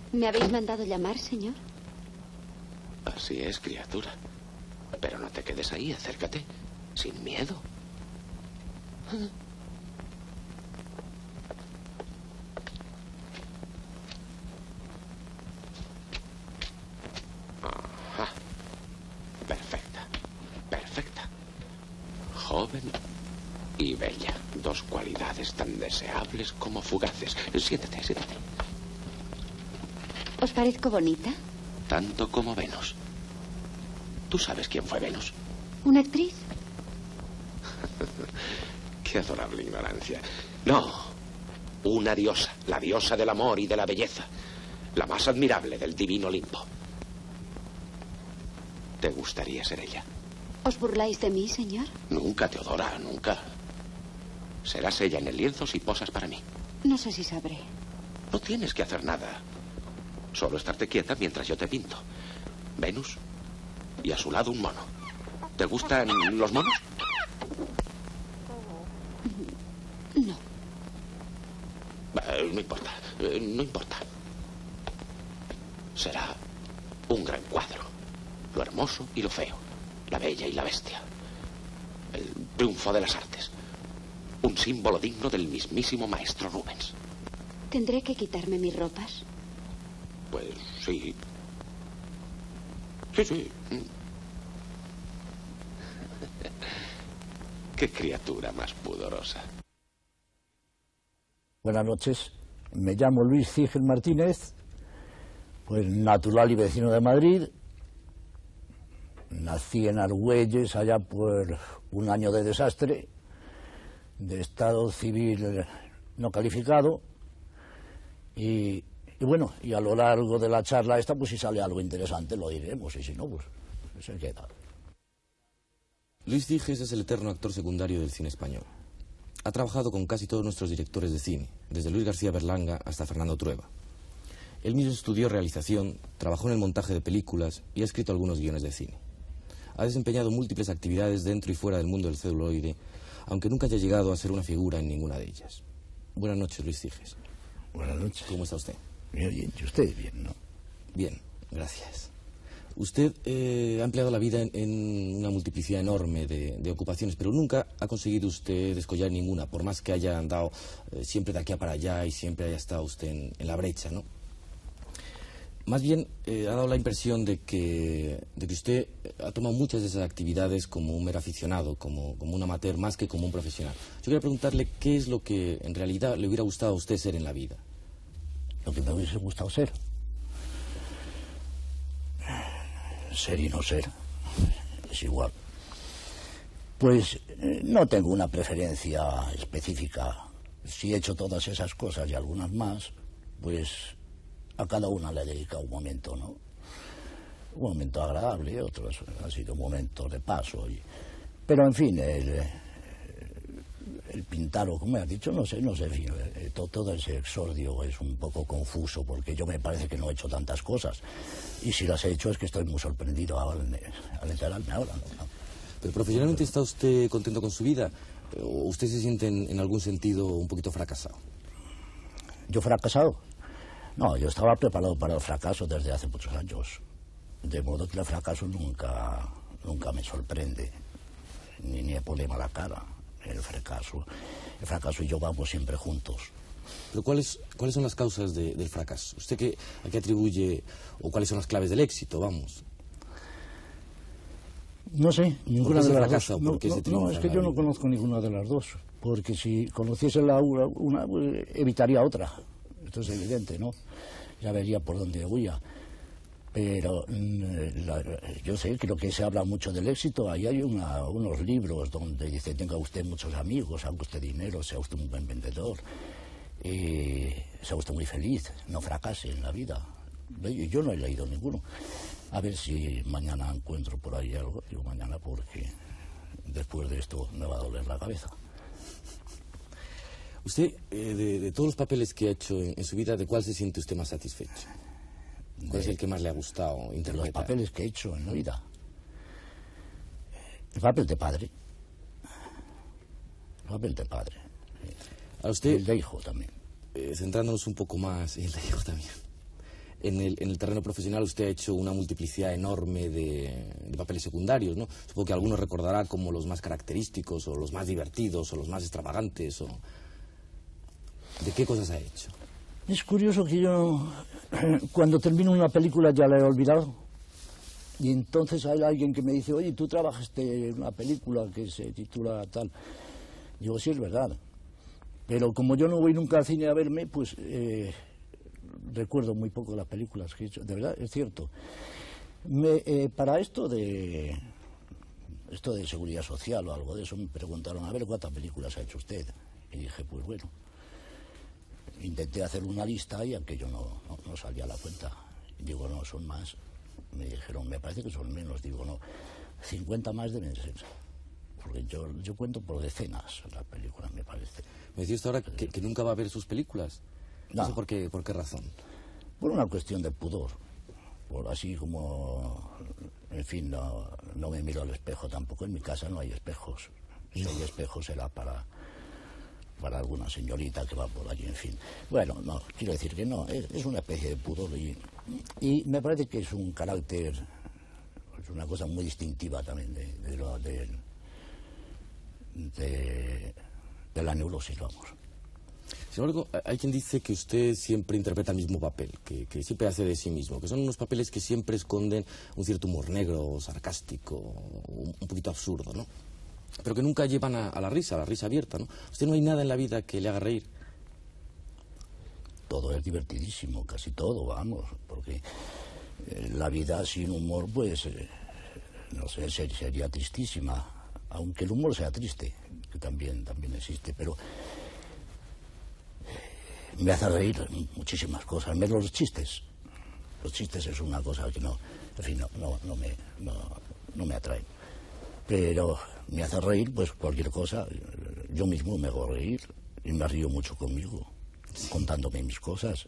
¿Me habéis mandado llamar, señor? Así es, criatura. Pero no te quedes ahí, acércate. Sin miedo. Ajá. Perfecta. Perfecta. Joven y bella. Dos cualidades tan deseables como fugaces. Siéntate, siéntate. ¿Os parezco bonita? Tanto como Venus. ¿Tú sabes quién fue Venus? ¿Una actriz? Qué adorable ignorancia. No, una diosa, la diosa del amor y de la belleza, la más admirable del divino Olimpo. ¿Te gustaría ser ella? ¿Os burláis de mí, señor? Nunca, Teodora, nunca. Serás ella en el lienzo si posas para mí. No sé si sabré. No tienes que hacer nada. Solo estarte quieta mientras yo te pinto. Venus y a su lado un mono. ¿Te gustan los monos? No. No importa, no importa. Será un gran cuadro. Lo hermoso y lo feo. La bella y la bestia. El triunfo de las artes. Un símbolo digno del mismísimo maestro Rubens. ¿Tendré que quitarme mis ropas? Pues sí. Sí, sí. Qué criatura más pudorosa. Buenas noches. Me llamo Luis Cigel Martínez, pues natural y vecino de Madrid. Nací en Argüelles, allá por un año de desastre, de estado civil no calificado. Y bueno, y a lo largo de la charla esta, pues si sale algo interesante lo diremos, y si no, pues se queda. Luis Ciges es el eterno actor secundario del cine español. Ha trabajado con casi todos nuestros directores de cine, desde Luis García Berlanga hasta Fernando Trueba. Él mismo estudió realización, trabajó en el montaje de películas y ha escrito algunos guiones de cine. Ha desempeñado múltiples actividades dentro y fuera del mundo del celuloide, aunque nunca haya llegado a ser una figura en ninguna de ellas. Buenas noches, Luis Ciges. Buenas noches. ¿Cómo está usted? Bien, bien. ¿Y usted bien, no? Bien, gracias. Usted ha empleado la vida en una multiplicidad enorme de ocupaciones, pero nunca ha conseguido usted descollar ninguna, por más que haya andado siempre de aquí a para allá y siempre haya estado usted en la brecha, ¿no? Más bien, ha dado la impresión de que usted ha tomado muchas de esas actividades como un mero aficionado, como un amateur, más que como un profesional. Yo quería preguntarle qué es lo que en realidad le hubiera gustado a usted ser en la vida. Lo que me hubiese gustado ser. Ser y no ser. Es igual. Pues no tengo una preferencia específica. Si he hecho todas esas cosas y algunas más, pues a cada una le he dedicado un momento, ¿no? Un momento agradable, otros han sido momentos de paso. Pero en fin, el pintar, o como me has dicho, no sé, en fin, todo ese exordio es un poco confuso, porque yo me parece que no he hecho tantas cosas. Y si las he hecho es que estoy muy sorprendido al enterarme ahora, ¿no? Pero profesionalmente, ¿está usted contento con su vida? ¿O usted se siente en algún sentido un poquito fracasado? ¿Yo fracasado? No, yo estaba preparado para el fracaso desde hace muchos años. De modo que el fracaso nunca me sorprende, ni me pone mala cara. El fracaso y yo vamos siempre juntos. Pero ¿cuáles son las causas del fracaso? ¿Usted a qué atribuye, o cuáles son las claves del éxito, vamos? No sé, ninguna de las dos. No, es que yo no conozco ninguna de las dos, porque si conociese una, pues, evitaría otra. Esto es evidente, ¿no? Ya vería por dónde huía. Pero yo sé, creo que se habla mucho del éxito. Ahí hay unos libros donde dice: tenga usted muchos amigos, haga usted dinero, sea usted un buen vendedor, sea usted muy feliz, no fracase en la vida. Yo no he leído ninguno. A ver si mañana encuentro por ahí algo. Digo mañana porque después de esto me va a doler la cabeza. Usted, de todos los papeles que ha hecho en su vida, ¿de cuál se siente usted más satisfecho? ¿Cuál es el que más le ha gustado interpretar? De los papeles que he hecho en la vida. El papel de padre. El papel de padre. A usted, el de hijo también. Centrándonos un poco más, el de hijo también. en el terreno profesional usted ha hecho una multiplicidad enorme de papeles secundarios, ¿no? Supongo que algunos recordará como los más característicos, o los más divertidos, o los más extravagantes, o... ¿De qué cosas ha hecho? Es curioso que yo, cuando termino una película, ya la he olvidado. Y entonces hay alguien que me dice, oye, tú trabajaste en una película que se titula tal. Digo, sí, es verdad. Pero como yo no voy nunca al cine a verme, pues recuerdo muy poco las películas que he hecho. De verdad, es cierto. Para esto de seguridad social o algo de eso, me preguntaron, a ver, ¿cuántas películas ha hecho usted? Y dije, pues bueno, intenté hacer una lista y aquello no salía a la cuenta. Y digo, no, son más. Me dijeron, me parece que son menos. Digo, no, 50 más deben ser. Porque yo cuento por decenas las películas, me parece. Me decía usted ahora que nunca va a ver sus películas. No. ¿Eso por qué razón? Por una cuestión de pudor. Por así como, en fin, no me miro al espejo tampoco. En mi casa no hay espejos. Si hay espejos será para alguna señorita que va por allí, en fin. Bueno, no, quiero decir que no, es una especie de pudor y me parece que es un carácter, es una cosa muy distintiva también de la neurosis, vamos. Sin embargo, hay quien dice que usted siempre interpreta el mismo papel, que siempre hace de sí mismo, que son unos papeles que siempre esconden un cierto humor negro, sarcástico, un poquito absurdo, ¿no? Pero que nunca llevan a la risa abierta, ¿no? Usted no hay nada en la vida que le haga reír. Todo es divertidísimo, casi todo, vamos, porque la vida sin humor, pues, no sé, sería tristísima, aunque el humor sea triste, que también existe, pero me hace reír muchísimas cosas, menos los chistes. Los chistes es una cosa que no me atrae. Pero me hace reír, pues cualquier cosa. Yo mismo me hago reír y me río mucho conmigo, contándome mis cosas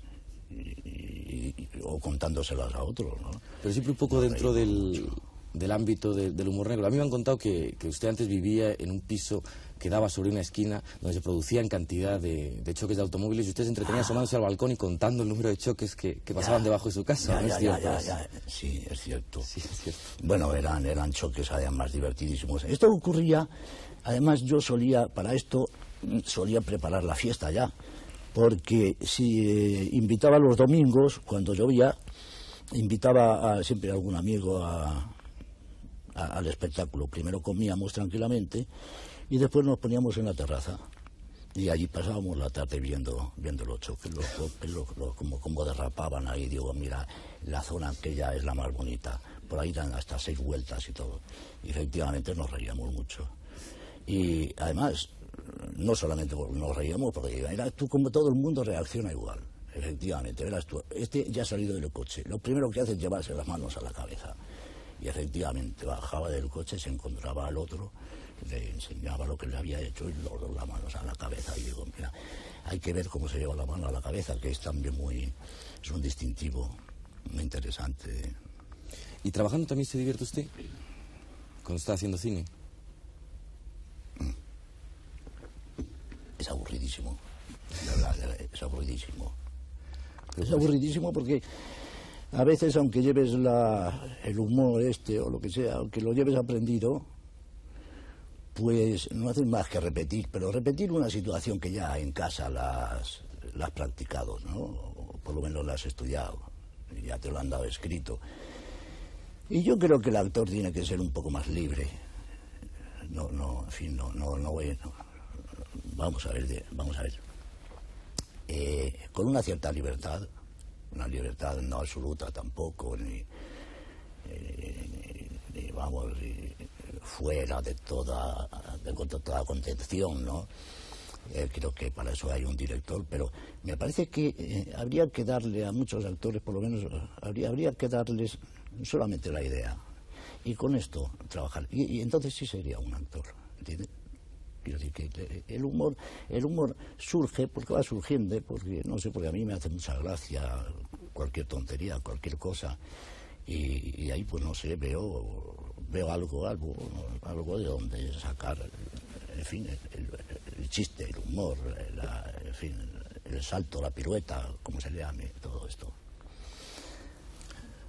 o contándoselas a otros, ¿no? Pero siempre un poco dentro del ámbito del humor negro. A mí me han contado que usted antes vivía en un piso que daba sobre una esquina donde se producían cantidad de choques de automóviles y usted se entretenía asomándose al balcón y contando el número de choques que pasaban debajo de su casa. Sí, es cierto. Sí, es cierto. Bueno, eran choques además divertidísimos. Esto ocurría, además yo solía preparar la fiesta ya, porque si invitaba los domingos, cuando llovía, invitaba siempre a algún amigo al espectáculo. Primero comíamos tranquilamente y después nos poníamos en la terraza y allí pasábamos la tarde viendo los choques, como derrapaban ahí. Digo, mira, la zona aquella es la más bonita, por ahí dan hasta 6 vueltas y todo. Y efectivamente nos reíamos mucho. Y además, no solamente nos reíamos, porque verás tú, como todo el mundo reacciona igual. Efectivamente, verás tú, este ya ha salido del coche, lo primero que hace es llevarse las manos a la cabeza. Y efectivamente bajaba del coche, se encontraba al otro, le enseñaba lo que le había hecho y los dos las manos a la cabeza. Y digo, mira, hay que ver cómo se lleva la mano a la cabeza, que es también es un distintivo muy interesante. ¿Y trabajando también se divierte usted? Cuando está haciendo cine. Es aburridísimo, la verdad, es aburridísimo. Es aburridísimo porque a veces, aunque lleves el humor o lo que sea, aunque lo lleves aprendido, pues no haces más que repetir, pero repetir una situación que ya en casa la has practicado, ¿no? O por lo menos la has estudiado, ya te lo han dado escrito. Y yo creo que el actor tiene que ser un poco más libre. En fin, no voy... Vamos a ver. Con una cierta libertad, una libertad no absoluta tampoco, ni fuera de toda contención, ¿no? Creo que para eso hay un director, pero me parece que habría que darle a muchos actores, por lo menos, habría que darles solamente la idea, y con esto trabajar, y entonces sí sería un actor, ¿entiendes? Quiero decir que el humor surge porque va surgiendo, porque no sé, porque a mí me hace mucha gracia cualquier tontería, cualquier cosa, y ahí pues no sé, veo algo de donde sacar, en fin, el chiste, el humor, en fin, el salto, la pirueta, como se le llame, todo esto.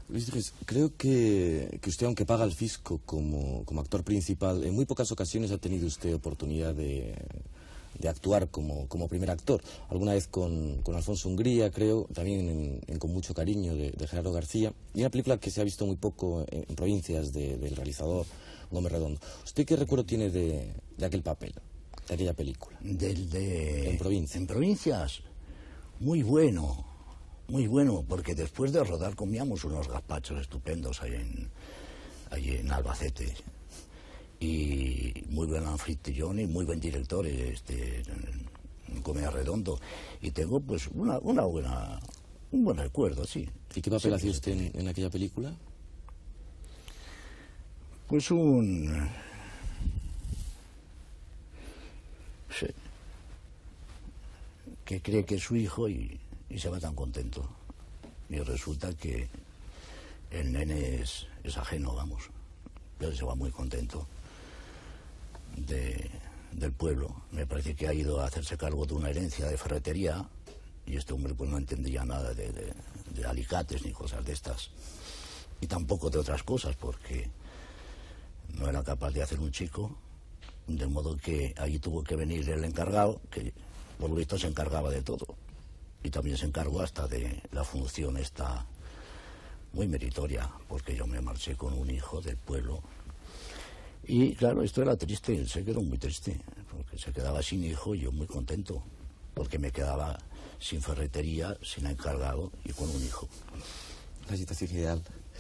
Luis Dres, creo que usted, aunque paga al fisco como actor principal, en muy pocas ocasiones ha tenido usted oportunidad de actuar como primer actor. Alguna vez con Alfonso Hungría, creo, también Con mucho cariño, de Gerardo García, y una película que se ha visto muy poco en provincias del realizador Gómez Redondo. ¿Usted qué recuerdo tiene de aquel papel, de aquella película? En provincia. En provincias, muy bueno, porque después de rodar comíamos unos gazpachos estupendos ahí en Albacete. Y muy buen anfitrión y muy buen director, Gómez Redondo. Y tengo pues un buen recuerdo, sí. ¿Y qué papel hacía usted en aquella película? Pues sí, que cree que es su hijo y se va tan contento. Y resulta que el nene es ajeno, vamos. Pero se va muy contento del pueblo. Me parece que ha ido a hacerse cargo de una herencia de ferretería y este hombre pues no entendía nada de alicates ni cosas de estas. Y tampoco de otras cosas, porque no era capaz de hacer un chico, de modo que allí tuvo que venir el encargado, que por lo visto se encargaba de todo. Y también se encargó hasta de la función esta muy meritoria, porque yo me marché con un hijo del pueblo. Y claro, esto era triste, él se quedó muy triste, porque se quedaba sin hijo y yo muy contento, porque me quedaba sin ferretería, sin encargado y con un hijo. La situación ideal.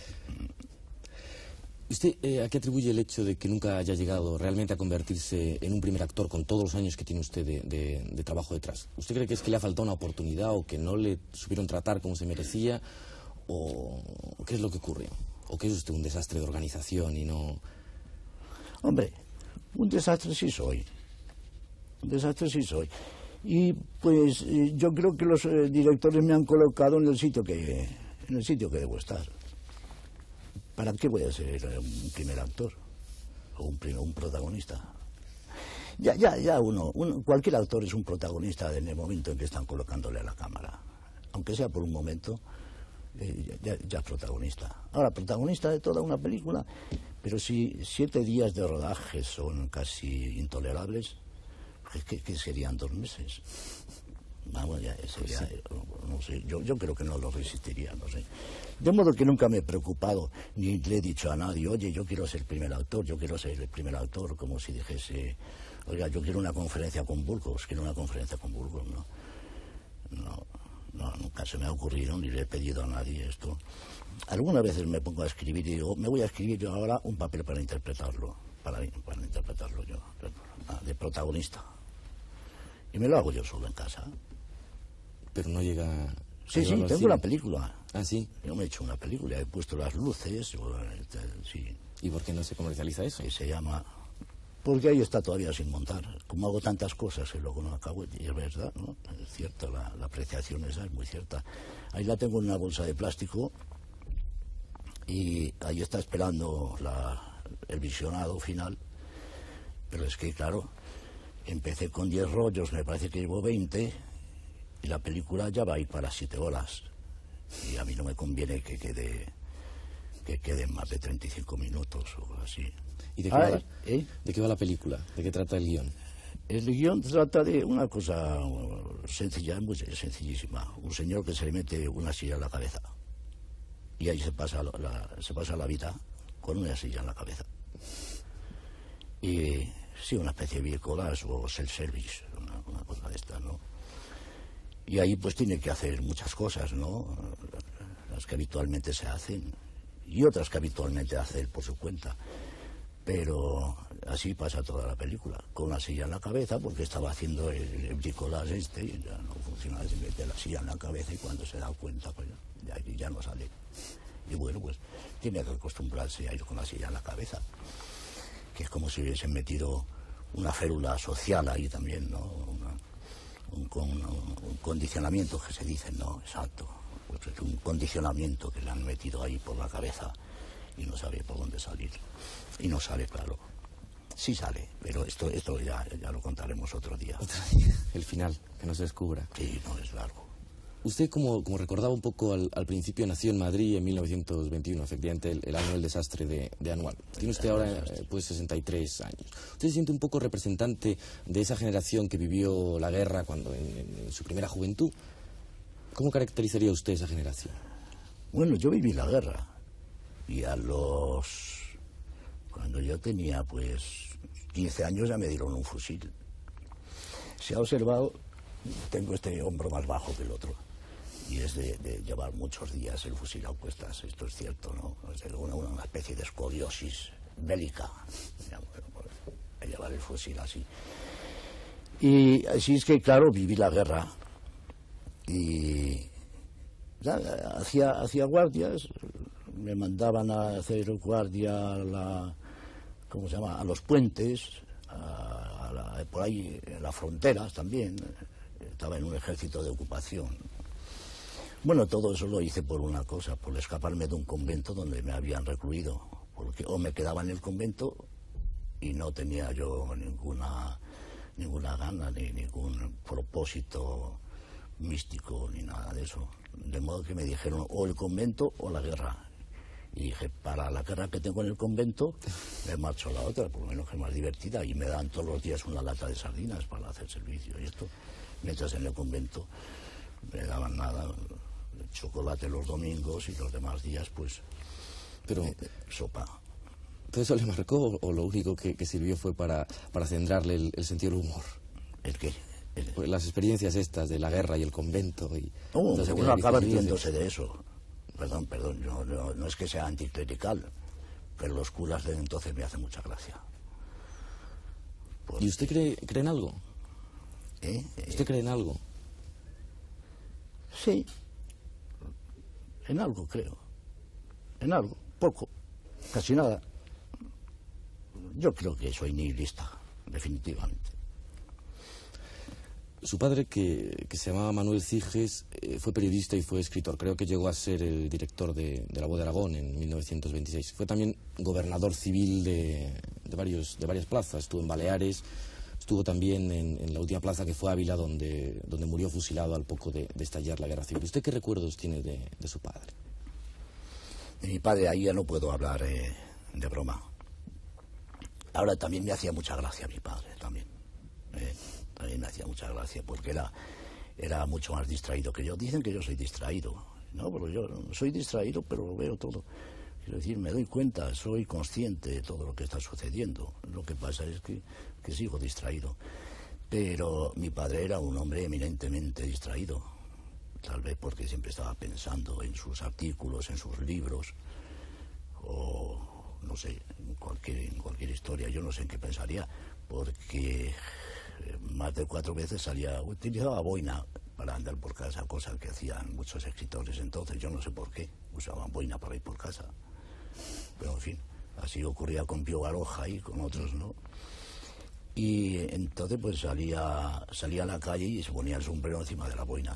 ¿Usted a qué atribuye el hecho de que nunca haya llegado realmente a convertirse en un primer actor con todos los años que tiene usted de trabajo detrás? ¿Usted cree que es que le ha faltado una oportunidad o que no le supieron tratar como se merecía? ¿O qué es lo que ocurrió? ¿O que es usted un desastre de organización y no...? Hombre, un desastre sí soy. Un desastre sí soy. Y pues yo creo que los directores me han colocado en el sitio que debo estar. ¿Para qué voy a ser un primer actor? O un protagonista. Ya cualquier actor es un protagonista en el momento en que están colocándole a la cámara. Aunque sea por un momento, ya es protagonista. Ahora, protagonista de toda una película, pero si 7 días de rodaje son casi intolerables, ¿qué serían 2 meses? Vamos, ya sería, sí. No sé, yo creo que no lo resistiría, no sé. De modo que nunca me he preocupado, ni le he dicho a nadie, oye, yo quiero ser el primer actor, como si dijese, oiga, yo quiero una conferencia con Burgos, no, nunca se me ha ocurrido, ni le he pedido a nadie esto. Algunas veces me pongo a escribir y digo, me voy a escribir yo ahora un papel para interpretarlo yo, de protagonista. Y me lo hago yo solo en casa. Pero no llega... Sí, tengo una película. ¿Ah, sí? Yo me he hecho una película, he puesto las luces, sí. ¿Y por qué no se comercializa eso? Que se llama... Porque ahí está todavía sin montar. Como hago tantas cosas y luego no acabo, y es verdad, ¿no? Es cierto, la apreciación esa es muy cierta. Ahí la tengo en una bolsa de plástico y ahí está esperando el visionado final. Pero es que, claro, empecé con 10 rollos, me parece que llevo 20, y la película ya va a ir para 7 horas. Y a mí no me conviene que queden más de 35 minutos o así. ¿Y de qué va la película? ¿De qué trata el guión? El guión trata de una cosa sencilla, muy sencillísima. Un señor que se le mete una silla en la cabeza. Y ahí se pasa la vida con una silla en la cabeza. Y sí, una especie de vehículos o self-service, una cosa de esta, ¿no? Y ahí pues tiene que hacer muchas cosas, ¿no? Las que habitualmente se hacen y otras que habitualmente hace él por su cuenta. Pero así pasa toda la película, con una silla en la cabeza, porque estaba haciendo el bricolage y ya no funciona, se mete la silla en la cabeza y cuando se da cuenta, pues ya no sale. Y bueno, pues tiene que acostumbrarse a ir con la silla en la cabeza, que es como si hubiesen metido una férula social ahí también, ¿no? Un condicionamiento que se dice, ¿no? Exacto. Pues es un condicionamiento que le han metido ahí por la cabeza y no sabe por dónde salir. Y no sale, claro. Sí sale, pero esto ya lo contaremos otro día. El final, que no se descubra. Sí, no, es largo. Usted, como recordaba un poco al principio, nació en Madrid en 1921, efectivamente el año del desastre de Anual. Tiene usted ahora pues 63 años. ¿Usted se siente un poco representante de esa generación que vivió la guerra cuando en su primera juventud? ¿Cómo caracterizaría usted esa generación? Bueno, yo viví la guerra y cuando yo tenía pues 15 años ya me dieron un fusil. Se ha observado, tengo este hombro más bajo que el otro. Y es de llevar muchos días el fusil a cuestas, esto es cierto, ¿no? Es una especie de escoliosis bélica, de llevar el fusil así. Y así es que, claro, viví la guerra y hacía guardias, me mandaban a hacer guardia ¿cómo se llama?, a los puentes, por ahí en las fronteras también. Estaba en un ejército de ocupación. Bueno, todo eso lo hice por una cosa, por escaparme de un convento donde me habían recluido, porque o me quedaba en el convento y no tenía yo ninguna gana ni ningún propósito místico ni nada de eso. De modo que me dijeron o el convento o la guerra. Y dije, para la guerra que tengo en el convento, me marcho a la otra, por lo menos que es más divertida, y me dan todos los días una lata de sardinas para hacer servicio y esto, mientras en el convento me daban nada, chocolate los domingos y los demás días pues sopa. ¿Todo eso le marcó o lo único que sirvió fue para centrarle el sentido del humor? ¿El qué? Pues las experiencias estas de la guerra y el convento y... uno acaba riéndose de eso. Perdón, no es que sea anticlerical, pero los curas de entonces me hacen mucha gracia. ¿Y usted cree en algo? ¿Usted cree en algo? Sí, en algo creo. En algo, poco, casi nada. Yo creo que soy nihilista, definitivamente. Su padre, que se llamaba Manuel Ciges, fue periodista y fue escritor. Creo que llegó a ser el director de La Voz de Aragón en 1926. Fue también gobernador civil de varias plazas. Estuvo en Baleares, estuvo también en la última plaza que fue Ávila, donde murió fusilado al poco de estallar la guerra civil. ¿Usted qué recuerdos tiene de su padre? De mi padre ahí ya no puedo hablar de broma. Ahora también me hacía mucha gracia mi padre, también. También me hacía mucha gracia porque era mucho más distraído que yo. Dicen que yo soy distraído, ¿no? Pero yo soy distraído, pero lo veo todo. Quiero decir, me doy cuenta, soy consciente de todo lo que está sucediendo. Lo que pasa es que sigo distraído. Pero mi padre era un hombre eminentemente distraído. Tal vez porque siempre estaba pensando en sus artículos, en sus libros, o no sé, en cualquier historia. Yo no sé en qué pensaría, porque más de 4 veces utilizaba boina para andar por casa, cosa que hacían muchos escritores entonces. Yo no sé por qué usaban boina para ir por casa, pero en fin, así ocurría con Pío Baroja y con otros, ¿no? Y entonces pues salía a la calle y se ponía el sombrero encima de la boina.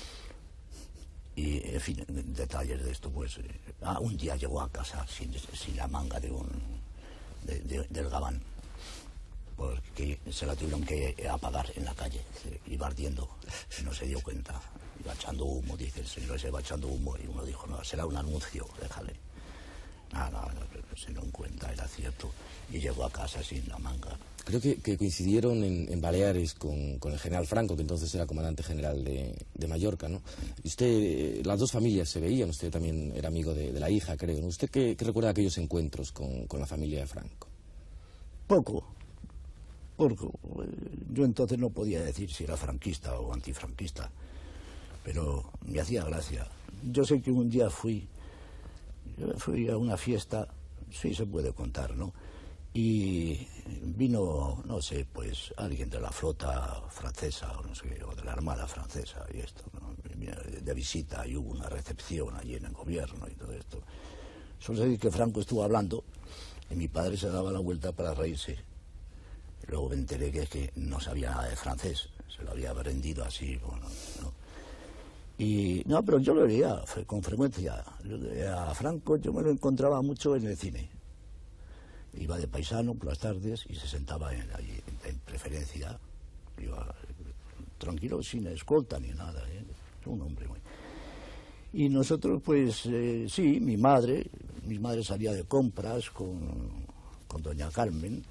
Y en fin, detalles de esto, pues un día llegó a casa sin la manga del gabán, porque se la tuvieron que apagar en la calle. Iba ardiendo y no se dio cuenta. Iba echando humo, dice el señor, se iba echando humo. Y uno dijo, no, será un anuncio, déjale. Nada, se dio cuenta, era cierto. Y llegó a casa sin la manga. Creo que coincidieron en Baleares con el general Franco, que entonces era comandante general de Mallorca, ¿no? Y usted, las dos familias se veían, usted también era amigo de la hija, creo, ¿no? ¿Usted qué recuerda de aquellos encuentros con la familia de Franco? Poco. Porque yo entonces no podía decir si era franquista o antifranquista, pero me hacía gracia. Yo sé que un día fui a una fiesta, sí se puede contar, ¿no? Y vino, no sé, pues alguien de la flota francesa, o no sé, o de la armada francesa y esto, ¿no? De visita, y hubo una recepción allí en el gobierno y todo esto. Solo sé que Franco estuvo hablando y mi padre se daba la vuelta para reírse. Luego me enteré que no sabía nada de francés, se lo había aprendido así, bueno, ¿no? Y no, pero yo lo leía con frecuencia. A Franco yo me lo encontraba mucho en el cine. Iba de paisano por las tardes y se sentaba allí en preferencia. Iba tranquilo, sin escolta ni nada, un hombre muy... Y nosotros, pues, sí, mi madre salía de compras con doña Carmen.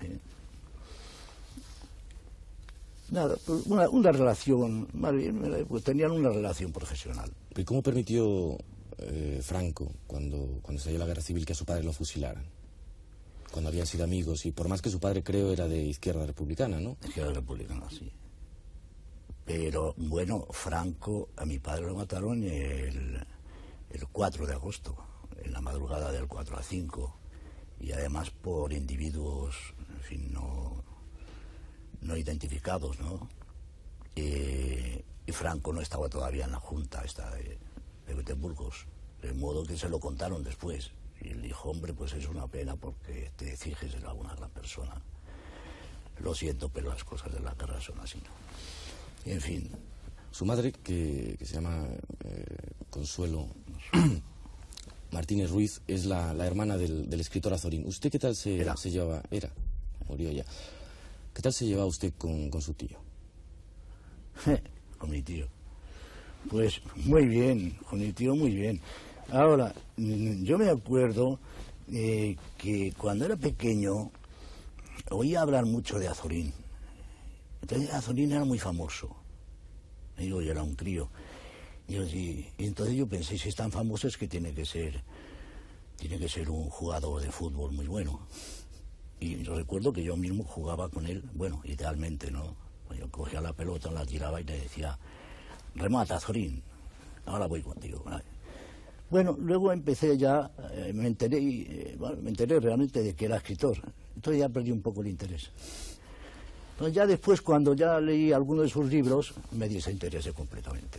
Nada, pues una relación, más bien, pues tenían una relación profesional. ¿Y cómo permitió Franco, cuando estalló la guerra civil, que a su padre lo fusilaran? Cuando habían sido amigos, y por más que su padre, creo, era de izquierda republicana, ¿no? Izquierda republicana, sí. Pero, bueno, Franco, a mi padre lo mataron el 4 de agosto, en la madrugada del 4 a 5, y además por individuos, en fin, no identificados, ¿no? Y Franco no estaba todavía en la Junta esta de Gotemburgos, de modo que se lo contaron después. Y él dijo, hombre, pues es una pena porque te exiges era una gran persona. Lo siento, pero las cosas de la guerra son así, ¿no? Y en fin. Su madre, que se llama Consuelo Martínez Ruiz, es la hermana del escritor Azorín. ¿Usted qué tal se llevaba? Murió ya. ¿Qué tal se llevaba usted con su tío? Con mi tío. Pues muy bien, con mi tío muy bien. Ahora, yo me acuerdo que cuando era pequeño oía hablar mucho de Azorín. Entonces Azorín era muy famoso. Yo era un crío. Y entonces yo pensé, si es tan famoso es que tiene que ser un jugador de fútbol muy bueno. Y yo recuerdo que yo mismo jugaba con él, bueno, idealmente, ¿no? Yo cogía la pelota, la tiraba y le decía, remata, Azorín, ahora voy contigo. Bueno, luego empecé ya, me enteré realmente de que era escritor. Entonces ya perdí un poco el interés. Entonces ya después, cuando ya leí alguno de sus libros, me desinteresé completamente.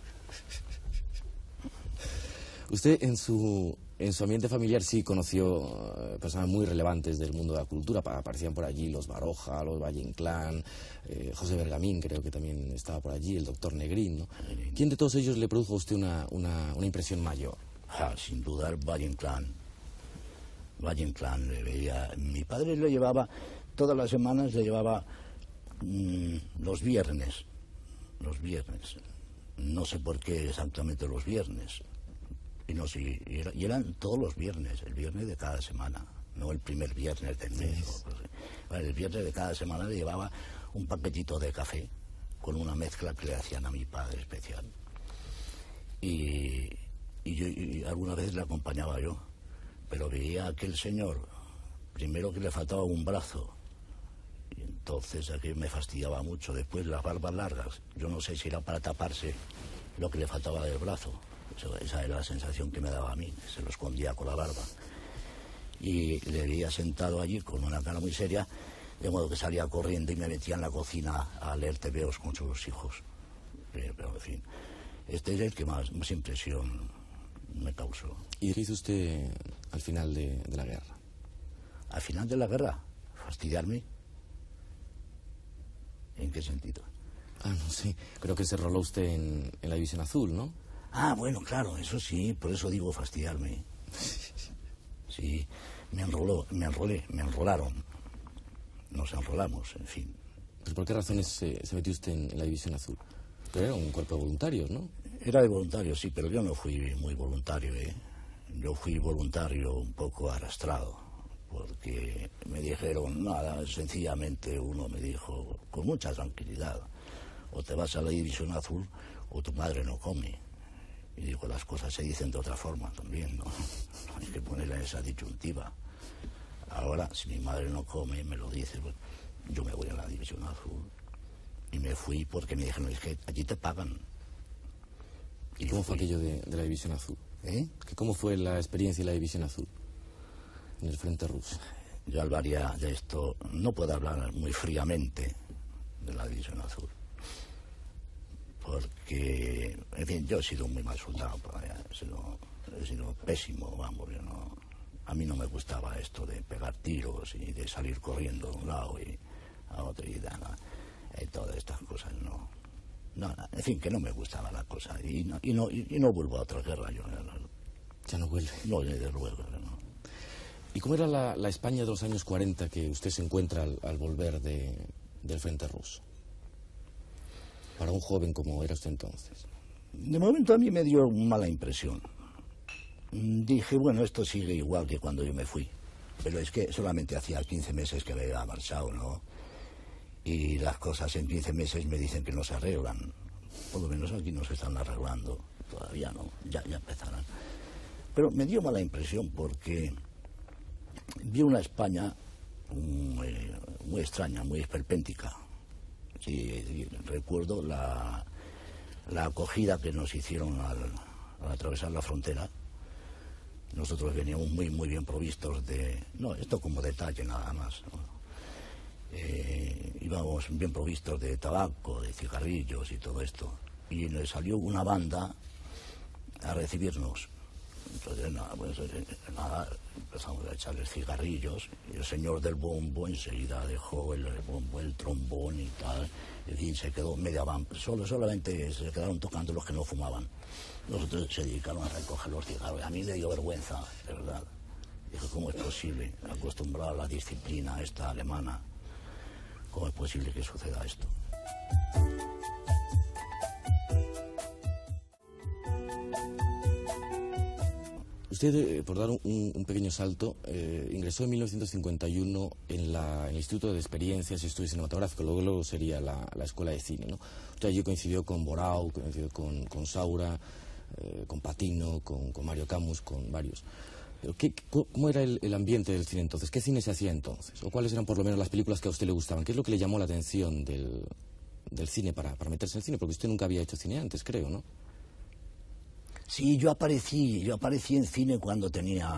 Usted en su ambiente familiar sí conoció personas muy relevantes del mundo de la cultura. Aparecían por allí los Baroja, los Valle Inclán, José Bergamín creo que también estaba por allí, el doctor Negrín, ¿no? ¿Quién de todos ellos le produjo a usted una impresión mayor? Sin dudar, Valle Inclán. Valle Inclán le veía. Mi padre le llevaba, todas las semanas le llevaba los viernes. No sé por qué exactamente los viernes. Y eran todos los viernes, el viernes de cada semana, no el primer viernes del mes. El viernes de cada semana le llevaba un paquetito de café con una mezcla que le hacían a mi padre especial. Y alguna vez le acompañaba yo, pero veía a aquel señor, primero que le faltaba un brazo, y entonces aquello me fastidiaba mucho. Después las barbas largas, yo no sé si era para taparse lo que le faltaba del brazo. Esa era la sensación que me daba a mí, se lo escondía con la barba. Y le veía sentado allí con una cara muy seria, de modo que salía corriendo y me metía en la cocina a leer tebeos con sus hijos. Pero en fin, este es el que más impresión me causó. ¿Y qué hizo usted al final de la guerra? ¿Al final de la guerra? ¿Fastidiarme? ¿En qué sentido? No sé, creo que se roló usted en la División Azul, ¿no? Bueno, claro, eso sí, por eso digo fastidiarme. Sí, me enrolaron. Nos enrolamos, en fin. ¿Pero por qué razones se metió usted en la División Azul? Pero era un cuerpo de voluntarios, ¿no? Era de voluntarios, sí, pero yo no fui muy voluntario, ¿eh? Yo fui voluntario un poco arrastrado, porque me dijeron, nada, sencillamente uno me dijo, con mucha tranquilidad, o te vas a la División Azul o tu madre no come. Y digo, las cosas se dicen de otra forma también, ¿no? Hay que ponerle esa disyuntiva. Ahora, si mi madre no come, me lo dice, pues, yo me voy a la División Azul. Y me fui porque me dijeron, es que allí te pagan. ¿Y cómo fue aquello de la División Azul? ¿Cómo fue la experiencia de la División Azul en el frente ruso? Yo hablaría de esto, no puedo hablar muy fríamente de la División Azul. Porque, en fin, yo he sido muy mal soldado, he sido pésimo, vamos, a mí no me gustaba esto de pegar tiros y de salir corriendo de un lado y a otro y todas estas cosas, no, en fin, que no me gustaba la cosa y no vuelvo a otra guerra. ¿Ya no vuelve? No, desde luego, no. ¿Y cómo era la España de los años 40 que usted se encuentra al volver del frente ruso? Para un joven como era usted entonces. De momento a mí me dio mala impresión. Dije, bueno, esto sigue igual que cuando yo me fui. Pero es que solamente hacía 15 meses que me había marchado, ¿no? Y las cosas en 15 meses me dicen que no se arreglan. Por lo menos aquí no se están arreglando. Todavía no, ya empezarán. Pero me dio mala impresión porque vi una España muy extraña, muy esperpéntica. Sí, recuerdo la acogida que nos hicieron al atravesar la frontera. Nosotros veníamos muy bien provistos de... No, esto como detalle nada más, ¿no? Íbamos bien provistos de tabaco, de cigarrillos y todo esto. Y nos salió una banda a recibirnos. Entonces, nada, empezamos a echarles cigarrillos. Y el señor del bombo enseguida dejó el bombo, el trombón y tal. En fin, se quedó media banda. Solamente se quedaron tocando los que no fumaban. Nosotros se dedicaron a recoger los cigarros. A mí me dio vergüenza, de verdad. Dije, ¿cómo es posible? Acostumbrado a la disciplina esta alemana, ¿cómo es posible que suceda esto? Usted, por dar un pequeño salto, ingresó en 1951 en el Instituto de Experiencias y Estudios Cinematográficos, luego sería la Escuela de Cine, ¿no? Usted allí coincidió con Borau, coincidió con Saura, con Patino, con Mario Camus, con varios. Pero ¿cómo era el ambiente del cine entonces? ¿Qué cine se hacía entonces? ¿O cuáles eran por lo menos las películas que a usted le gustaban? ¿Qué es lo que le llamó la atención del cine para meterse en el cine? Porque usted nunca había hecho cine antes, creo, ¿no? Sí, yo aparecí en cine cuando tendría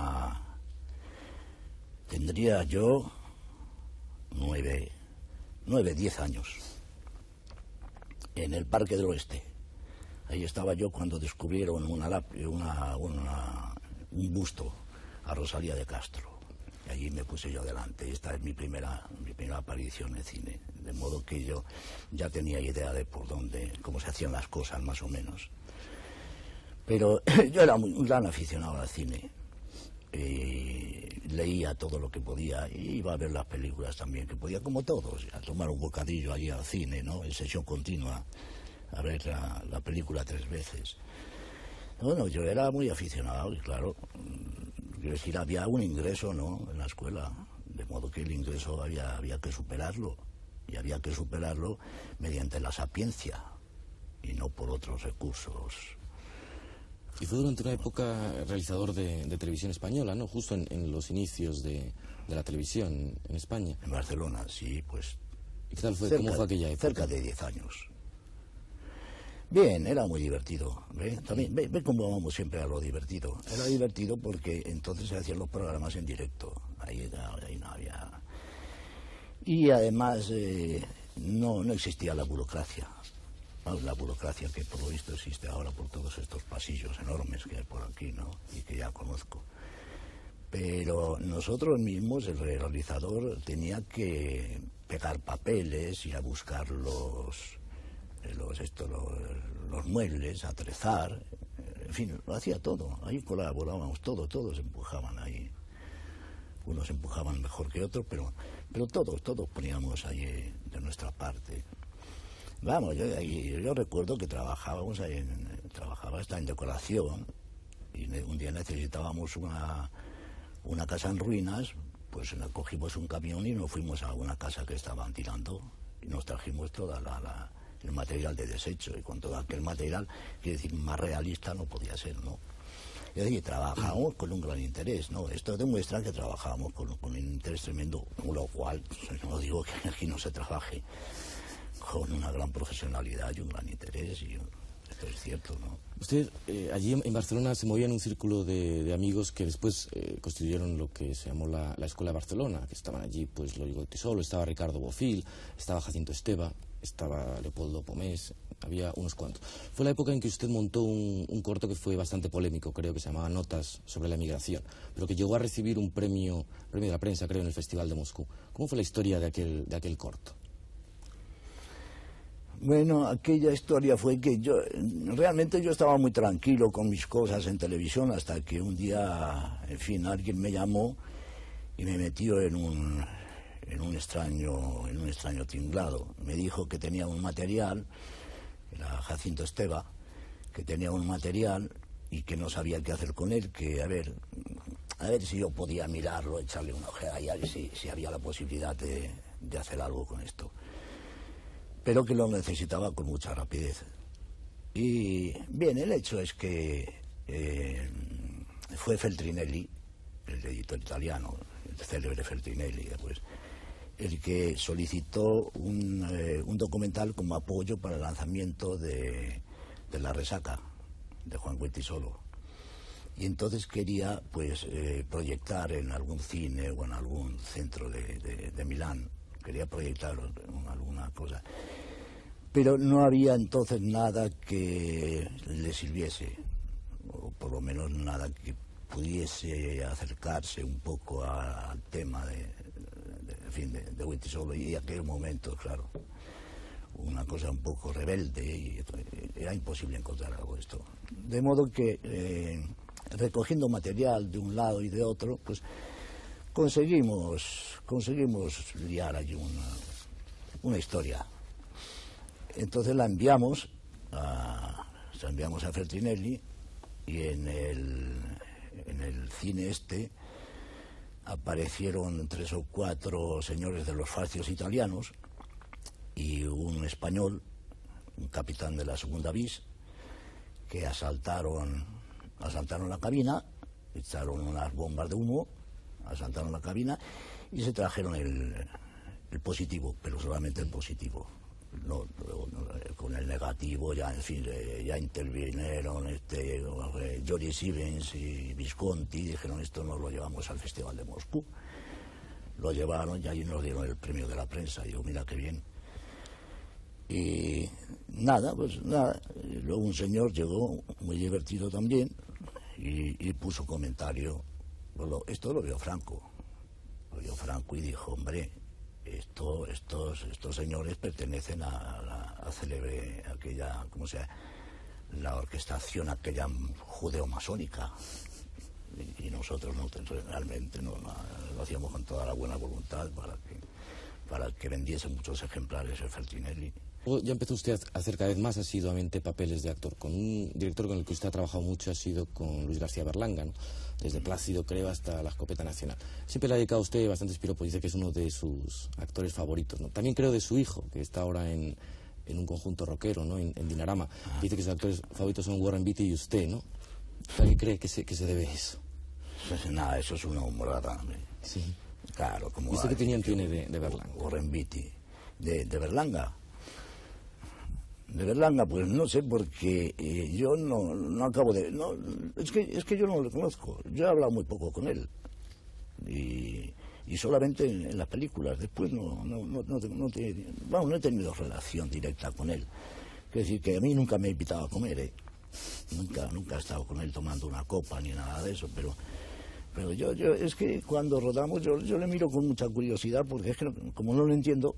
yo 9, 10 años, en el Parque del Oeste. Ahí estaba yo cuando descubrieron un busto a Rosalía de Castro. Y allí me puse yo delante. Esta es mi primera aparición en cine. De modo que yo ya tenía idea de cómo se hacían las cosas, más o menos. Pero yo era un gran aficionado al cine. Leía todo lo que podía y iba a ver las películas también que podía, como todos, a tomar un bocadillo allí al cine, ¿no? En sesión continua, a ver la película 3 veces. Bueno, yo era muy aficionado y claro, quiero decir, había un ingreso, ¿no?, en la escuela, de modo que el ingreso había que superarlo, y había que superarlo mediante la sapiencia y no por otros recursos. Y fue durante una época realizador de televisión española, ¿no? Justo en los inicios de la televisión en España. En Barcelona, sí, pues. ¿Y qué tal fue? ¿Cómo fue aquella época? Cerca de 10 años. Bien, era muy divertido. ¿Ve? También, ve cómo vamos siempre a lo divertido. Era divertido porque entonces se hacían los programas en directo. Ahí no había... Y además no existía la burocracia. La burocracia que por lo visto existe ahora por todos estos pasillos enormes que hay por aquí, ¿no?, y que ya conozco. Pero nosotros mismos, el realizador, tenía que pegar papeles, ir a buscar los muebles, atrezar, en fin, lo hacía todo. Ahí colaborábamos todos empujaban ahí. Unos empujaban mejor que otros, pero todos poníamos ahí de nuestra parte. Vamos, yo recuerdo que trabajaba hasta en decoración, y un día necesitábamos una casa en ruinas, pues cogimos un camión y nos fuimos a una casa que estaban tirando y nos trajimos toda el material de desecho, y con todo aquel material, quiero decir, más realista no podía ser, ¿no? Es decir, trabajábamos con un gran interés, ¿no? Esto demuestra que trabajábamos con un interés tremendo, con lo cual, no digo que aquí no se trabaje con una gran profesionalidad y un gran interés, y esto es cierto, ¿no? Usted allí en Barcelona se movía en un círculo de amigos que después constituyeron lo que se llamó la Escuela de Barcelona, que estaban allí, pues, Loigo Tisolo, estaba Ricardo Bofill, estaba Jacinto Esteva, estaba Leopoldo Pomés, había unos cuantos. Fue la época en que usted montó un corto que fue bastante polémico, creo que se llamaba Notas sobre la emigración, pero que llegó a recibir un premio de la prensa, creo, en el Festival de Moscú. ¿Cómo fue la historia de aquel corto? Bueno, aquella historia fue que realmente yo estaba muy tranquilo con mis cosas en televisión hasta que un día, en fin, alguien me llamó y me metió en un extraño tinglado. Me dijo que tenía un material, era Jacinto Esteva, que tenía un material y que no sabía qué hacer con él, que a ver si yo podía mirarlo, echarle una ojeada y a ver si había la posibilidad de hacer algo con esto. Pero que lo necesitaba con mucha rapidez. Y bien, el hecho es que fue Feltrinelli, el editor italiano, el célebre Feltrinelli, pues, el que solicitó un documental como apoyo para el lanzamiento de La Resaca, de Juan Guetisolo. Y entonces quería pues proyectar en algún cine o en algún centro de Milán, quería proyectar alguna cosa. Pero no había entonces nada que le sirviese, o por lo menos nada que pudiese acercarse un poco al tema de Guetisolo, y en aquel momento, claro, una cosa un poco rebelde, y era imposible encontrar algo de esto. De modo que, recogiendo material de un lado y de otro, pues conseguimos liar allí una historia. Entonces la enviamos a Feltrinelli, y en el cine aparecieron 3 o 4 señores de los fascios italianos y un español, un capitán de la segunda bis, que asaltaron la cabina, echaron unas bombas de humo, asaltaron la cabina y se trajeron el positivo, pero solamente el positivo. No, con el negativo ya, en fin, ya intervinieron Jory Stevens y Visconti, dijeron esto nos lo llevamos al Festival de Moscú. Lo llevaron y allí nos dieron el premio de la prensa. Y yo, mira qué bien. Y nada. Luego un señor llegó, muy divertido también, y puso comentario. Bueno, esto lo vio Franco. Y dijo, hombre, estos señores pertenecen a la célebre, aquella, ¿cómo se llama? La orquestación aquella judeo-masónica. Y nosotros realmente lo hacíamos con toda la buena voluntad para que vendiesen muchos ejemplares el Feltrinelli. Ya empezó usted a hacer cada vez más asiduamente papeles de actor. Con un director con el que usted ha trabajado mucho ha sido con Luis García Berlanga, ¿no? Desde Plácido, creo, hasta La Escopeta Nacional. Siempre le ha dedicado a usted bastantes piropos, dice que es uno de sus actores favoritos, ¿no? También creo de su hijo, que está ahora en un conjunto rockero, ¿no? En Dinarama. Dice que sus actores favoritos son Warren Beatty y usted, ¿no? ¿A qué cree que se debe eso? Pues nada, eso es una humorada. Sí. Claro, como... ¿Y usted qué opinión tiene de Berlanga? Warren Beatty. ¿De Berlanga? De Berlanga, pues no sé, porque yo no acabo de... No, es que yo no lo conozco. Yo he hablado muy poco con él. Y solamente en las películas. Después no he tenido relación directa con él. Es decir, que a mí nunca me ha invitado a comer, Nunca he estado con él tomando una copa ni nada de eso, pero yo es que cuando rodamos yo le miro con mucha curiosidad, porque es que como no lo entiendo,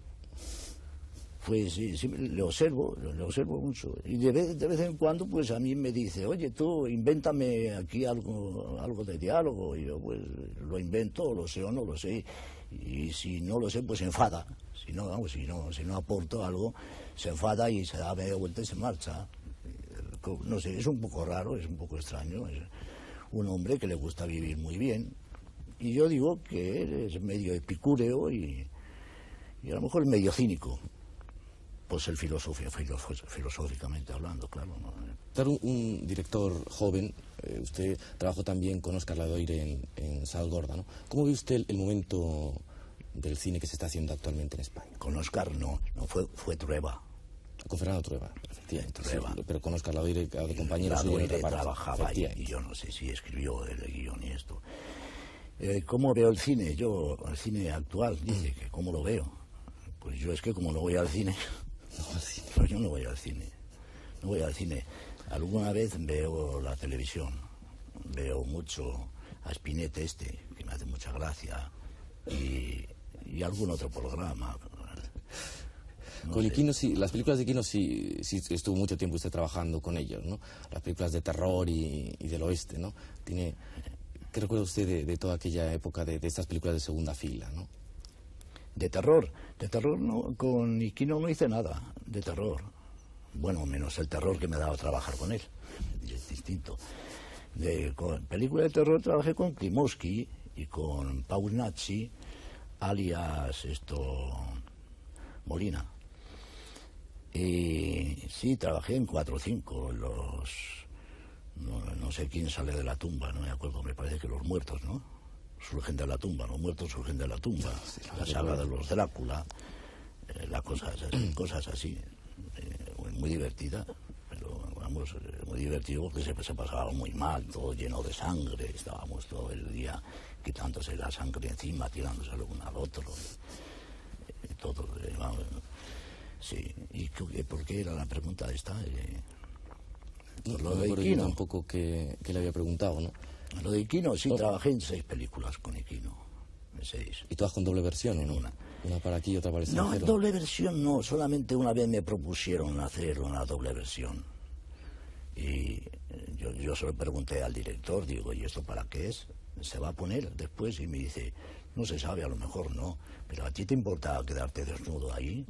pues sí, le observo mucho, y de vez en cuando pues a mí me dice, oye, tú invéntame aquí algo de diálogo, y yo pues lo invento, lo sé o no lo sé, y si no lo sé pues se enfada, si no aporto algo se enfada y se da media vuelta y se marcha. No sé, es un poco raro, es un poco extraño, es un hombre que le gusta vivir muy bien, y yo digo que él es medio epicúreo y a lo mejor medio cínico. Pues el filosóficamente hablando, claro. ¿No? Un director joven, usted trabajó también con Óscar Ladoire en Sal Gorda, ¿no? ¿Cómo ve usted el momento del cine que se está haciendo actualmente en España? Con Óscar no fue Trueba. Con Fernando Trueba, efectivamente. Trueba. Sí, pero con Óscar Ladoire, de compañero suyo Ladoire trabajaba ahí, y yo no sé si escribió el guión y esto. ¿Cómo veo el cine? Yo, el cine actual, dice que cómo lo veo. Pues yo es que como no voy al cine... Pues yo no voy al cine. Alguna vez veo la televisión, veo mucho a Spinetta que me hace mucha gracia, y algún otro programa. Con Iquino sí, las películas de Iquino sí estuvo mucho tiempo usted trabajando con ellos, ¿no? Las películas de terror y del oeste, ¿no? ¿Qué recuerda usted de toda aquella época de estas películas de segunda fila, ¿no? De terror no, con Iquino no hice nada de terror. Bueno, menos el terror que me daba trabajar con él, y es distinto. Con película de terror trabajé con Klimovsky y con Paul Nazi, alias Molina. Y sí, trabajé en 4 o 5, no sé quién sale de la tumba, no me acuerdo, me parece que los muertos, ¿no? Surgen de la tumba, los muertos surgen de la tumba, la saga de los Drácula, cosas así, muy divertida, pero vamos, muy divertido porque se pasaba muy mal, todo lleno de sangre, estábamos todo el día quitándose la sangre encima, tirándose el uno al otro, todo, vamos, sí. ¿Y por qué era la pregunta esta? No, lo de Iquino. Iquino. Tampoco que le había preguntado, ¿no? Lo de Iquino, sí, trabajé en 6 películas con Iquino. 6. ¿Y todas con doble versión o no? Una para aquí y otra para el No, extranjero. doble versión no, solamente una vez me propusieron hacer una doble versión. Y yo se lo pregunté al director, digo, ¿y esto para qué es? ¿Se va a poner después? Y me dice, no se sabe, a lo mejor no, pero ¿a ti te importa quedarte desnudo ahí?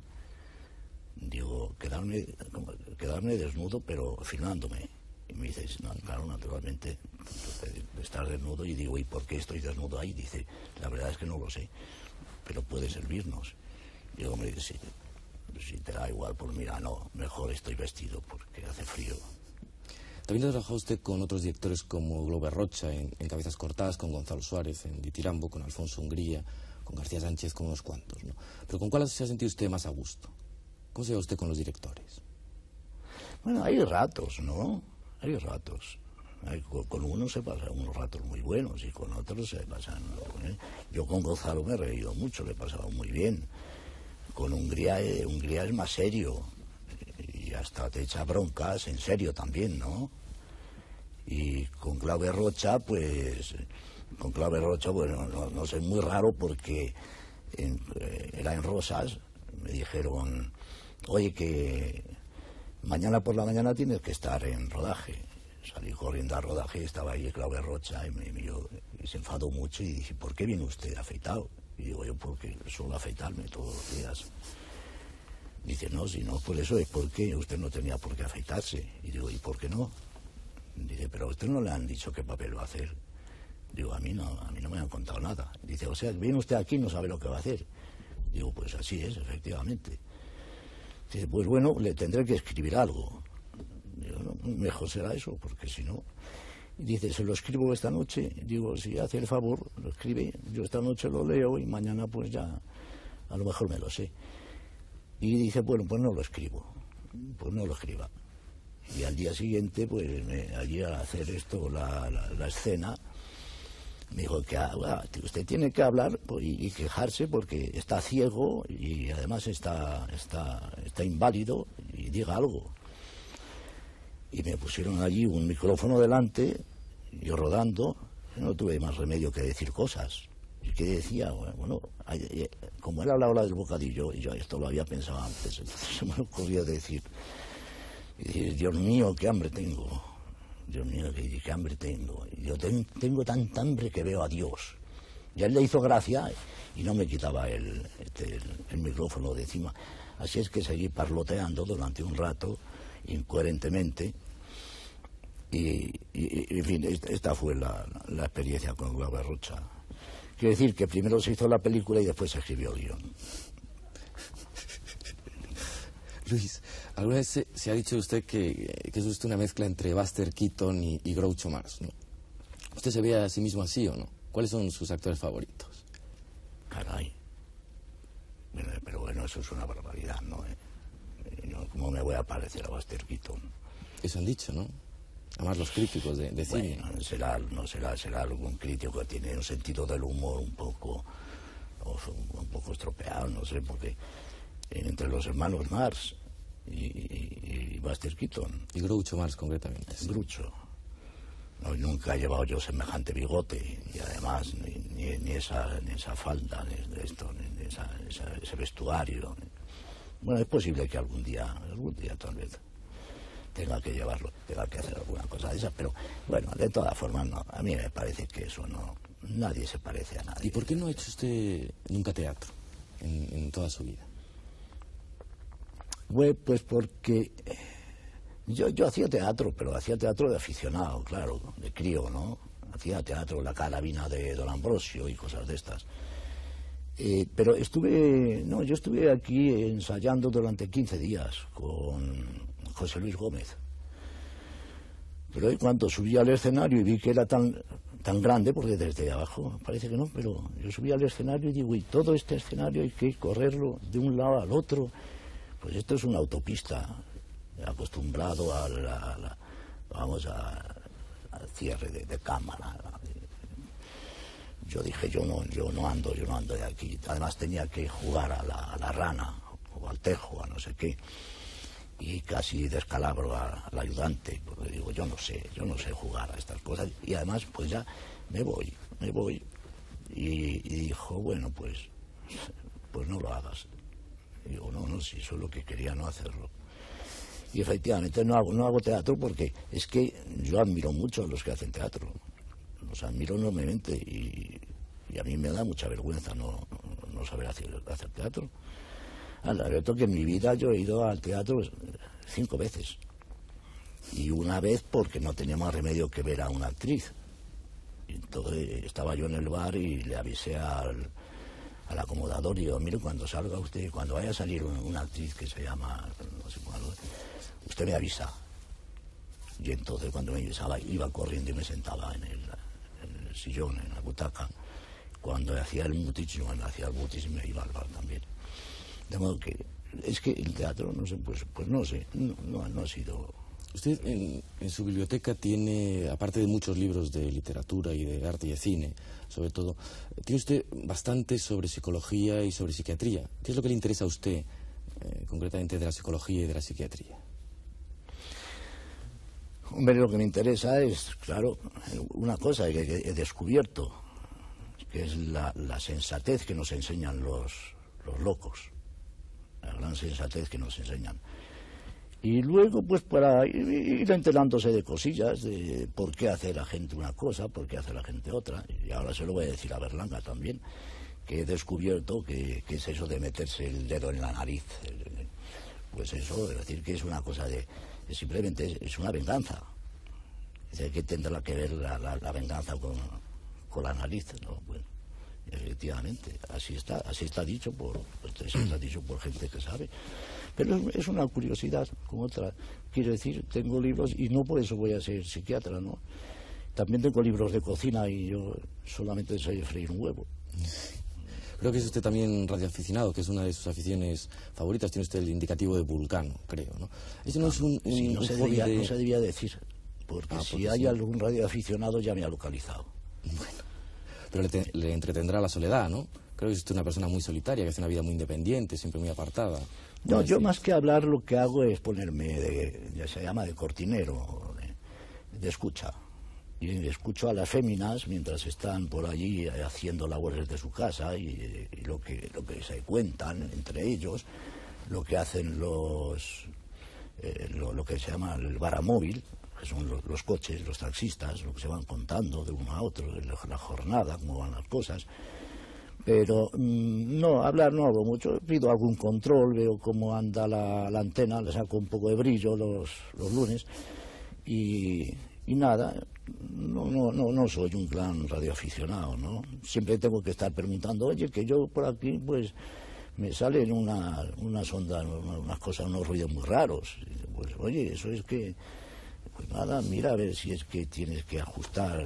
Digo, quedarme desnudo, pero filmándome. Y me dice, no, claro, naturalmente, estar desnudo. Y digo, ¿y por qué estoy desnudo ahí? Dice, la verdad es que no lo sé, pero puede servirnos. Digo, me dice, si te da igual, pues mira, no, mejor estoy vestido porque hace frío. También ha trabajado usted con otros directores como Glover Rocha en Cabezas Cortadas, con Gonzalo Suárez en Ditirambo, con Alfonso Hungría, con García Sánchez, con unos cuantos, ¿no? Pero ¿con cuál se ha sentido usted más a gusto? ¿Cómo se va usted con los directores? Bueno, hay ratos, ¿no? Hay ratos. Con unos se pasan unos ratos muy buenos y con otros se pasan... Yo con Gonzalo me he reído mucho, le he pasado muy bien. Con Hungría es más serio y hasta te echa broncas, en serio también, ¿no? Y con Glover Rocha, pues... Con Glover Rocha, bueno, no sé, muy raro porque era en Rosas, me dijeron, oye, que mañana por la mañana tienes que estar en rodaje. Salí corriendo a rodaje, estaba ahí Glover Rocha y me miró y se enfadó mucho y dije, ¿por qué viene usted afeitado? Y digo yo, porque suelo afeitarme todos los días. Dice, no, si no por eso es porque usted no tenía por qué afeitarse. Y digo, ¿y por qué no? Dice, pero a usted no le han dicho qué papel va a hacer. Digo, a mí no me han contado nada. Dice, o sea, viene usted aquí y no sabe lo que va a hacer. Digo, pues así es, efectivamente. Dice, pues bueno, le tendré que escribir algo. Digo, no, mejor será eso, porque si no... Y dice, se lo escribo esta noche. Digo, si hace el favor, lo escribe. Yo esta noche lo leo y mañana pues ya a lo mejor me lo sé. Y dice, bueno, pues no lo escribo. Pues no lo escriba. Y al día siguiente, pues allí a hacer esto, la escena, me dijo que usted tiene que hablar y quejarse porque está ciego y además está inválido y diga algo. Y me pusieron allí un micrófono delante, yo rodando, no tuve más remedio que decir cosas. Y que decía, bueno, como él hablaba del bocadillo, y yo esto lo había pensado antes, entonces se me ocurrió decir, Dios mío, qué hambre tengo. Dios mío, qué hambre tengo. Y yo tengo tanta hambre que veo a Dios. Y a él le hizo gracia y no me quitaba el micrófono de encima. Así es que seguí parloteando durante un rato, incoherentemente. Y en fin, esta fue la experiencia con Glover Rocha. Quiero decir que primero se hizo la película y después se escribió el guión. Luis, alguna vez se ha dicho de usted que es usted una mezcla entre Buster Keaton y Groucho Marx, ¿no? ¿Usted se ve a sí mismo así o no? ¿Cuáles son sus actores favoritos? Caray. Pero bueno, eso es una barbaridad, ¿no? ¿Cómo me voy a parecer a Buster Keaton? Eso han dicho, ¿no? Además los críticos de cine. Bueno, será algún crítico que tiene un sentido del humor un poco estropeado, no sé, porque entre los hermanos Marx y Buster Keaton. Y Groucho Marx concretamente. Sí. Groucho. No, nunca he llevado yo semejante bigote y además ni esa falda, ni esto, ni ese vestuario. Bueno, es posible que algún día tal vez tenga que llevarlo, tenga que hacer alguna cosa de esa, pero bueno, de todas formas no, a mí me parece que eso no, nadie se parece a nadie. ¿Y por qué no ha hecho usted nunca teatro en toda su vida? Fue pues porque yo hacía teatro, pero hacía teatro de aficionado, claro, de crío, ¿no? Hacía teatro, La Carabina de Don Ambrosio y cosas de estas. Pero yo estuve aquí ensayando durante 15 días con José Luis Gómez. Pero cuando subí al escenario y vi que era tan grande, porque desde abajo parece que no, pero yo subí al escenario y digo, y todo este escenario hay que correrlo de un lado al otro. Pues esto es una autopista, acostumbrado al cierre de cámara. Yo dije, yo no ando de aquí. Además tenía que jugar a la rana, o al tejo, a no sé qué. Y casi descalabro al ayudante, porque digo, yo no sé jugar a estas cosas. Y además, pues ya me voy. Y dijo, bueno, pues no lo hagas. Y digo, no, si eso es lo que quería, no hacerlo. Y efectivamente no hago teatro porque es que yo admiro mucho a los que hacen teatro. Los admiro enormemente y a mí me da mucha vergüenza no saber hacer teatro. La verdad que en mi vida yo he ido al teatro 5 veces. Y una vez porque no tenía más remedio que ver a una actriz. Y entonces estaba yo en el bar y le avisé al acomodador y digo, mire, cuando salga usted, cuando vaya a salir una actriz que se llama, no sé cuál, usted me avisa. Y entonces cuando me avisaba iba corriendo y me sentaba en el sillón, en la butaca. Cuando hacía el mutis, me iba al bar también. De modo que es que el teatro, no sé, pues no sé, no ha sido... Usted en su biblioteca tiene, aparte de muchos libros de literatura y de arte y de cine, sobre todo, tiene usted bastante sobre psicología y sobre psiquiatría. ¿Qué es lo que le interesa a usted, concretamente, de la psicología y de la psiquiatría? Hombre, lo que me interesa es, claro, una cosa que he descubierto, que es la sensatez que nos enseñan los locos, la gran sensatez que nos enseñan. Y luego, pues, para ir enterándose de cosillas, de por qué hace la gente una cosa, por qué hace la gente otra. Y ahora se lo voy a decir a Berlanga también, que he descubierto que es eso de meterse el dedo en la nariz. Pues eso, es decir, que es una cosa simplemente es una venganza. Es decir, que tendrá que ver la venganza con la nariz, ¿no? Bueno, efectivamente, así está dicho por gente que sabe. Pero es una curiosidad como otra. Quiero decir, tengo libros y no por eso voy a ser psiquiatra, ¿no? También tengo libros de cocina y yo solamente sé freír un huevo. Creo que es usted también radioaficionado, que es una de sus aficiones favoritas. Tiene usted el indicativo de Vulcano, creo, ¿no? Eso no es no se debía decir, porque si hay algún radioaficionado ya me ha localizado. Bueno, pero le entretendrá la soledad, ¿no? Creo que es usted una persona muy solitaria, que hace una vida muy independiente, siempre muy apartada. No, yo más que hablar lo que hago es ponerme, ya se llama de cortinero, de escucha. Y escucho a las féminas mientras están por allí haciendo labores de su casa y lo que se cuentan entre ellos, lo que hacen lo que se llama el varamóvil, que son los coches, los taxistas, lo que se van contando de uno a otro, la jornada, cómo van las cosas. Pero no hago mucho, pido algún control, veo cómo anda la antena, le saco un poco de brillo los lunes y nada, no soy un gran radioaficionado, ¿no? Siempre tengo que estar preguntando, oye, que yo por aquí pues me salen unas ondas, unas cosas, unos ruidos muy raros. Pues oye, eso es que, pues nada, mira a ver si es que tienes que ajustar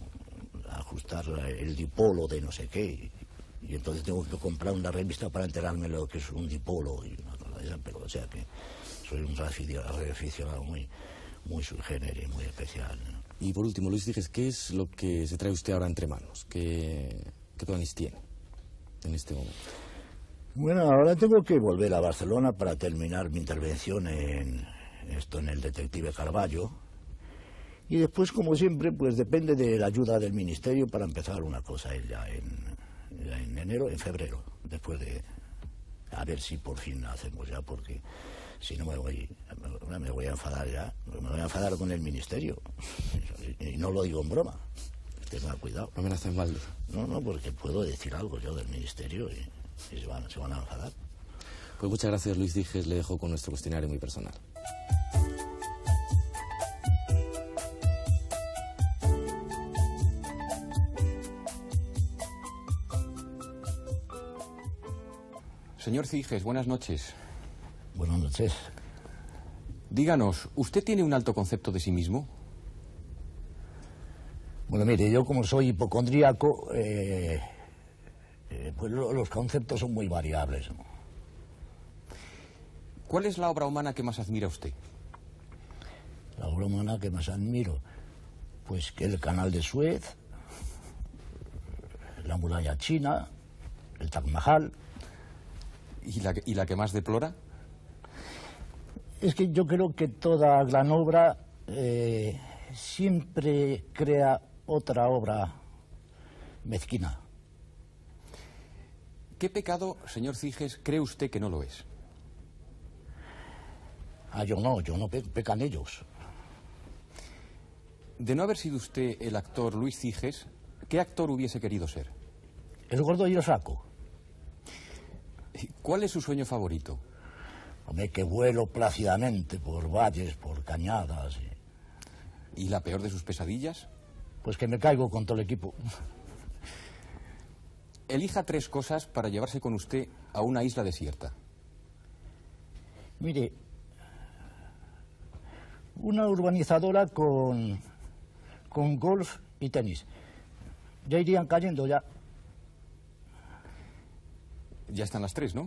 el dipolo de no sé qué. Y entonces tengo que comprar una revista para enterarme de lo que es un dipolo y una cosa de esa, pero o sea que soy un radioaficionado muy sui generis, muy especial, ¿no? Y por último, Luis Dijes, ¿qué es lo que se trae usted ahora entre manos? ¿Qué planes tiene en este momento? Bueno, ahora tengo que volver a Barcelona para terminar mi intervención en el detective Carballo. Y después, como siempre, pues depende de la ayuda del Ministerio para empezar una cosa ya en febrero, después de a ver si por fin hacemos ya, porque si no me voy a enfadar ya, me voy a enfadar con el Ministerio y no lo digo en broma, tenga cuidado. No amenaza en balde. No, porque puedo decir algo yo del Ministerio y se van a enfadar. Pues muchas gracias, Luis Ciges. Le dejo con nuestro cuestionario muy personal. Señor Ciges, buenas noches. Buenas noches. Díganos, ¿usted tiene un alto concepto de sí mismo? Bueno, mire, yo como soy hipocondríaco, pues los conceptos son muy variables, ¿no? ¿Cuál es la obra humana que más admira usted? La obra humana que más admiro, pues que el canal de Suez, la muralla china, el Taj Mahal. ¿Y la que más deplora? Es que yo creo que toda gran obra siempre crea otra obra mezquina. ¿Qué pecado, señor Ciges, cree usted que no lo es? Yo no pecan ellos. De no haber sido usted el actor Luis Ciges, ¿qué actor hubiese querido ser? El gordo y el flaco. ¿Cuál es su sueño favorito? Hombre, que vuelo plácidamente por valles, por cañadas. ¿Y la peor de sus pesadillas? Pues que me caigo con todo el equipo. Elija 3 cosas para llevarse con usted a una isla desierta. Mire, una urbanizadora con golf y tenis. Ya irían cayendo ya. Ya están las 3, ¿no?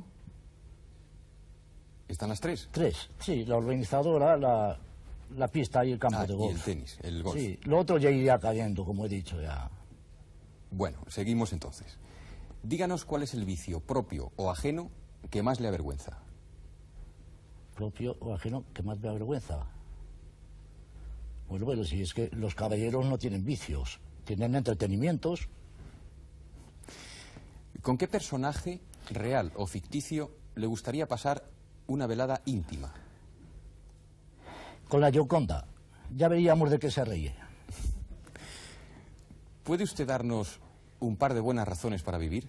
¿Están las 3? 3, sí, la urbanizadora, la pista y el campo de golf. Y el tenis, el golf. Sí, lo otro ya iría cayendo, como he dicho ya. Bueno, seguimos entonces. Díganos cuál es el vicio, propio o ajeno, que más le avergüenza. Propio o ajeno, que más me avergüenza. Bueno, si es que los caballeros no tienen vicios, tienen entretenimientos. ¿Con qué personaje, real o ficticio, le gustaría pasar una velada íntima? Con la Gioconda. Ya veríamos de qué se ríe. ¿Puede usted darnos un par de buenas razones para vivir?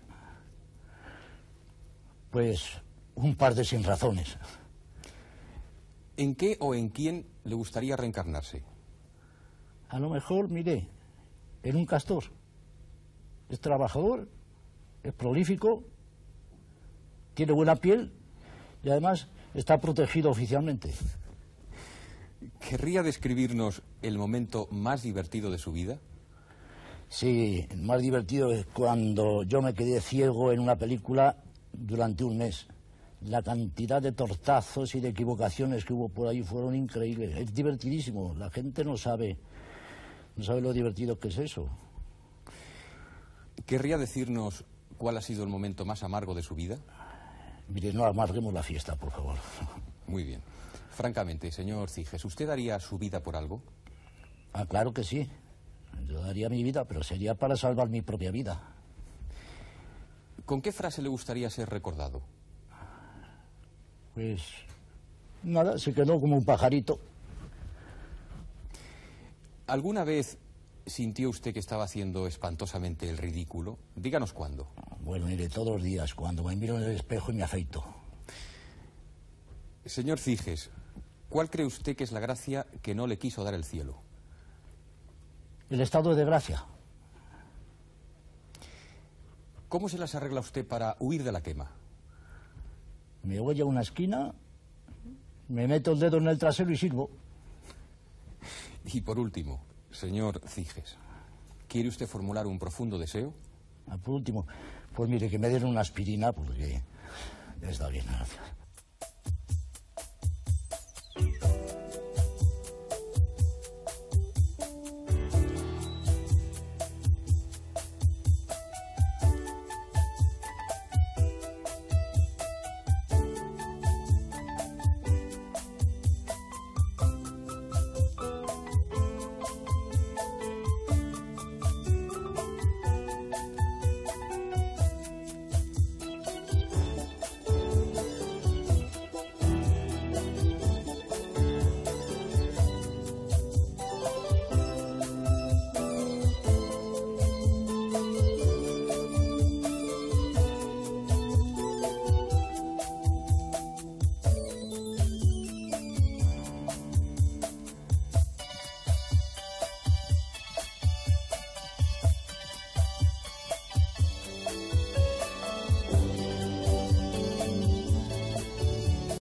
Pues un par de sin razones. ¿En qué o en quién le gustaría reencarnarse? A lo mejor, mire, en un castor. Es trabajador, es prolífico, tiene buena piel y además está protegido oficialmente. ¿Querría describirnos el momento más divertido de su vida? Sí, el más divertido es cuando yo me quedé ciego en una película durante un mes. La cantidad de tortazos y de equivocaciones que hubo por ahí fueron increíbles. Es divertidísimo. La gente no sabe lo divertido que es eso. ¿Querría decirnos cuál ha sido el momento más amargo de su vida? Mire, no amarguemos la fiesta, por favor. Muy bien. Francamente, señor Ciges, ¿usted daría su vida por algo? Claro que sí. Yo daría mi vida, pero sería para salvar mi propia vida. ¿Con qué frase le gustaría ser recordado? Pues nada, se quedó como un pajarito. ¿Alguna vez sintió usted que estaba haciendo espantosamente el ridículo? Díganos cuándo. Bueno, mire, todos los días, cuando me miro en el espejo y me afeito. Señor Ciges, ¿cuál cree usted que es la gracia que no le quiso dar el cielo? El estado de gracia. ¿Cómo se las arregla usted para huir de la quema? Me voy a una esquina, me meto el dedo en el trasero y sirvo. Y por último, señor Ciges, ¿quiere usted formular un profundo deseo? Por último, pues mire, que me den una aspirina porque está bien, gracias.